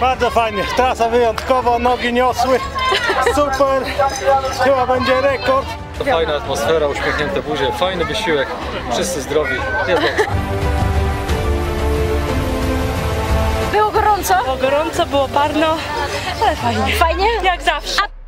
Bardzo fajnie, trasa wyjątkowa, nogi niosły, super, chyba będzie rekord. Fajna atmosfera, uśmiechnięte buzie, fajny wysiłek, wszyscy zdrowi, jest dobrze. Było gorąco? Było gorąco, było parno, ale fajnie. Fajnie? Jak zawsze.